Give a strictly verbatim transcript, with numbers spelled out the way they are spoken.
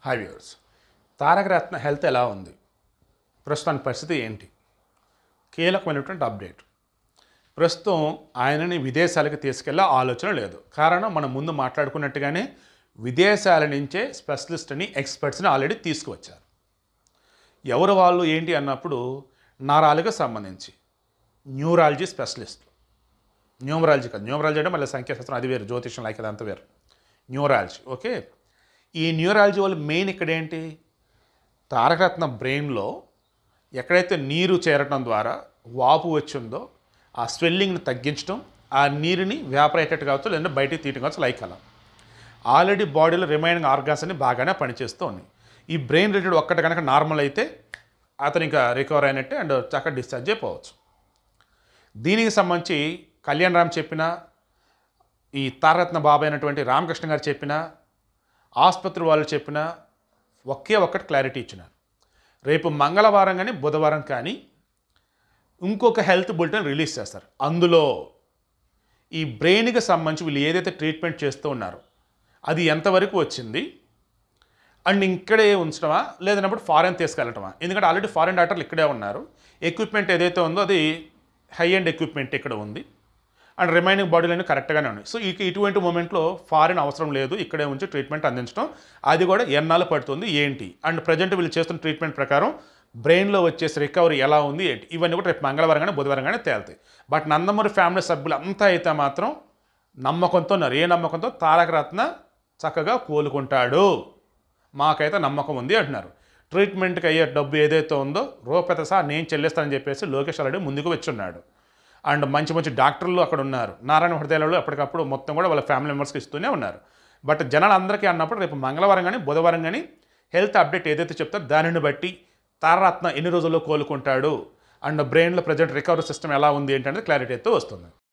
Hi viewers. Tarakaratna health ఎలా ఉంది, ప్రస్తుతానికి పరిస్థితి ఏంటి? కీలకమైనటువంటి అప్డేట్. ప్రస్తుతం ఆయనని విదేశాలకు తీసుకెళ్లే ఆలోచన లేదు. కారణం మనం ముందు మాట్లాడుకున్నట్టుగానే విదేశాల నుంచే స్పెషలిస్ట్ని ఎక్స్పర్ట్స్ని ఆల్రెడీ తీసుకువచ్చారు. ఎవరు వాళ్ళు ఏంటి అన్నప్పుడు నరాలకు సంబంధించి న్యూరాలజీ స్పెషలిస్టులు, న్యూమరాలజీ కాదు, న్యూమరాలజీ అంటే మళ్ళీ సంఖ్యాశాస్త్రం అది వేరు, జ్యోతిష్యం లైక్ అదంతా వేరు. Neurology, okay. ఈ న్యూరాలజీ వాళ్ళు మెయిన్ ఇక్కడ ఏంటి, తారకరత్న బ్రెయిన్లో ఎక్కడైతే నీరు చేరటం ద్వారా వాపు వచ్చిందో ఆ స్వెల్లింగ్ని తగ్గించడం, ఆ నీరుని వ్యాపరేటెడ్ కావచ్చు లేదంటే బయటికి తీయటం కావచ్చు, లైక్ అలా ఆల్రెడీ బాడీలో రిమైనింగ్ ఆర్గాన్స్ అన్ని బాగానే పనిచేస్తూ ఉన్నాయి. ఈ బ్రెయిన్ రిలేటెడ్ ఒక్కటి కనుక నార్మల్ అయితే అతను ఇంకా రికవర్ అయినట్టే అండ్ చక్కగా డిశ్చార్జ్ అయిపోవచ్చు. దీనికి సంబంధించి కళ్యాణ్ రామ్ చెప్పిన, ఈ తారకరత్న బాబు అయినటువంటి రామకృష్ణ గారు చెప్పిన, ఆసుపత్రి వాళ్ళు చెప్పిన ఒకే ఒక్కటి క్లారిటీ ఇచ్చినారు. రేపు మంగళవారం కానీ బుధవారం కానీ ఇంకొక హెల్త్ బులెటిన్ రిలీజ్ చేస్తారు. అందులో ఈ బ్రెయిన్కి సంబంధించి వీళ్ళు ఏదైతే ట్రీట్మెంట్ చేస్తూ ఉన్నారో అది ఎంతవరకు వచ్చింది అండ్ ఇక్కడే ఉంచడమా లేదన్నప్పుడు ఫారెన్ తీసుకెళ్ళటమా. ఎందుకంటే ఆల్రెడీ ఫారెన్ డాక్టర్లు ఇక్కడే ఉన్నారు. ఎక్విప్మెంట్ ఏదైతే ఉందో అది హై ఎండ్ ఎక్విప్మెంట్ ఇక్కడ ఉంది అండ్ రిమైనింగ్ బాడీలన్నీ కరెక్ట్గానే ఉన్నాయి. సో ఇక ఇటువంటి మూమెంట్లో ఫారిన్ అవసరం లేదు, ఇక్కడే ఉంచి ట్రీట్మెంట్ అందించడం. అది కూడా ఎన్నాళ్ళు పడుతుంది ఏంటి అండ్ ప్రజెంట్ వీళ్ళు చేస్తున్న ట్రీట్మెంట్ ప్రకారం బ్రెయిన్లో వచ్చేసి రికవరీ ఎలా ఉంది ఏంటి, ఇవన్నీ కూడా రేపు మంగళవారం కానీ బుధవారం కానీ తేలుతాయి. బట్ నందమూరి ఫ్యామిలీ సభ్యులు అంతా అయితే మాత్రం నమ్మకంతో ఉన్నారు. ఏ నమ్మకంతో? తారకరత్న చక్కగా కోలుకుంటాడు, మాకైతే నమ్మకం ఉంది అంటున్నారు. ట్రీట్మెంట్కి అయ్యే డబ్బు ఏదైతే ఉందో రూపాయతో సహా నేను చెల్లిస్తానని చెప్పేసి లోకేష్ ఆల్రెడీ ముందుకు వచ్చి ఉన్నాడు. అండ్ మంచి మంచి డాక్టర్లు అక్కడ ఉన్నారు. నారాయణ హృదయాలలో ఎప్పటికప్పుడు మొత్తం కూడా వాళ్ళ ఫ్యామిలీ మెంబర్స్కి ఇస్తూనే ఉన్నారు. బట్ జనాలు అందరికీ అన్నప్పుడు రేపు మంగళవారం కానీ బుధవారం కానీ హెల్త్ అప్డేట్ ఏదైతే చెప్తారో దానిని బట్టి తారకరత్న ఎన్ని రోజుల్లో కోలుకుంటాడు అండ్ బ్రెయిన్లో ప్రజెంట్ రికవరీ సిస్టమ్ ఎలా ఉంది ఏంటనేది క్లారిటీ అయితే వస్తుంది.